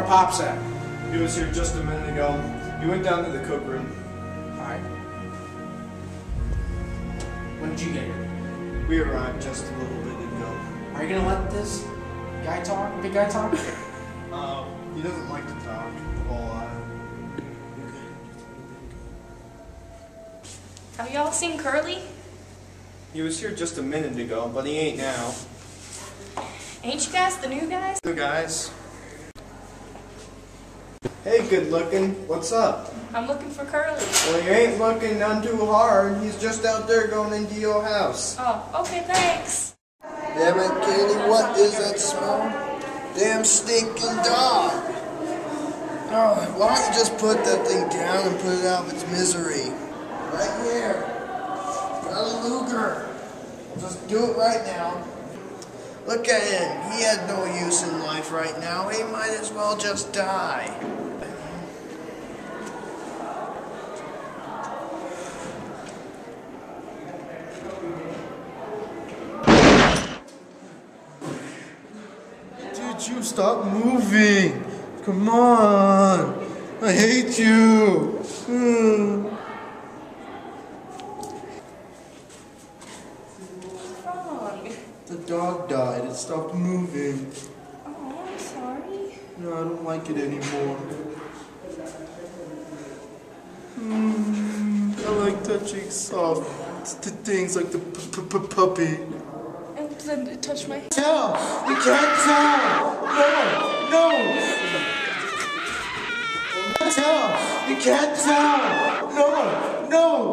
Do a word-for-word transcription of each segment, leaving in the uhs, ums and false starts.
Pop's at? He was here just a minute ago. He went down to the cook room. Alright. When did you get here? We arrived just a little bit ago. Are you gonna let this guy talk? Big guy talk? Uh, he doesn't like to talk a whole lot. Have y'all seen Curly? He was here just a minute ago, but he ain't now. Ain't you guys the new guys? Two guys. Hey, good looking. What's up? I'm looking for Curly. Well, you ain't looking none too hard. He's just out there going into your house. Oh, okay, thanks. Damn it, Katie, what is that smell? Damn stinking dog. Oh, why don't you just put that thing down and put it out of its misery? Right here. Got a Luger. Just do it right now. Look at him. He had no use in life right now. He might as well just die. Dude, you stop moving. Come on. I hate you. Mm. The dog died. It stopped moving. Oh, I'm sorry. No, I don't like it anymore. Mm, I like touching soft t things like the p p p puppy. And then touch my hand. Tell! You can't tell! No! No! Tell! You can't tell! No! No!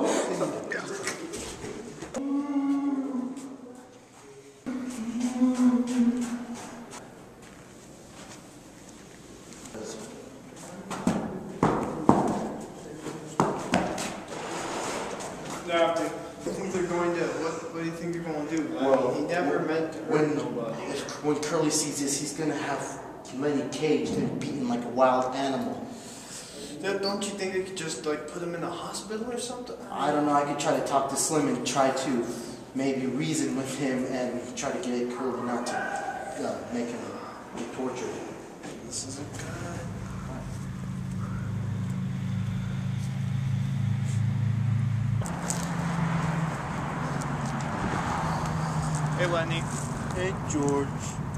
No, I think they're going to. What, what do you think they're going to do? Well, he never meant to hurt when, nobody. when Curly sees this, he's gonna have Lenny caged and beaten like a wild animal. Don't you think they could just like put him in a hospital or something? I don't know, I could try to talk to Slim and try to maybe reason with him and try to get Curly not to uh, make him tortured. This isn't good. Hey, Lenny. Hey, George.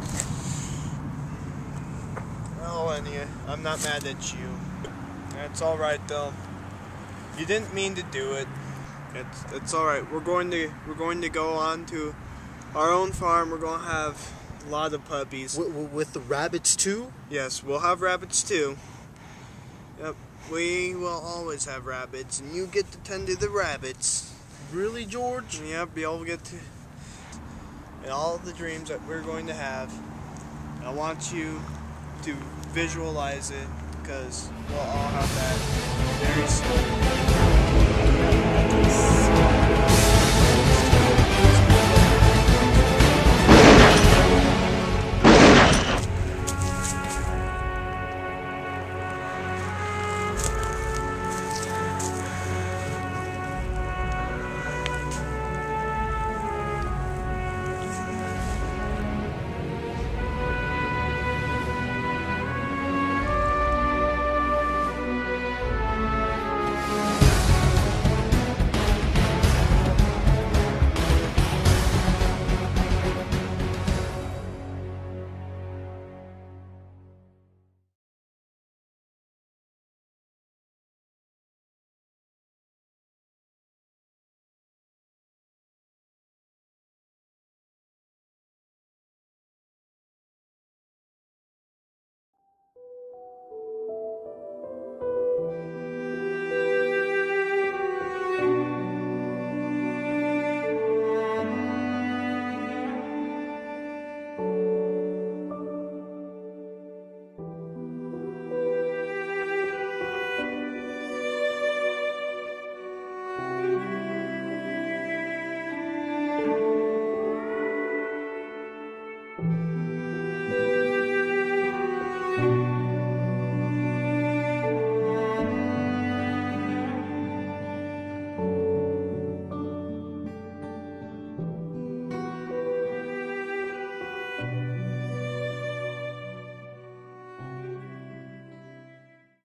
Oh, Lenny, I'm not mad at you. It's all right though. You didn't mean to do it. It's it's all right. We're going to we're going to go on to our own farm. We're going to have a lot of puppies. W with the rabbits too? Yes, we'll have rabbits too. Yep, we will always have rabbits, and you get to tend to the rabbits. Really, George? Yep, you'll get to. And all the dreams that we're going to have. I want you to visualize it, because we'll all have that very soon.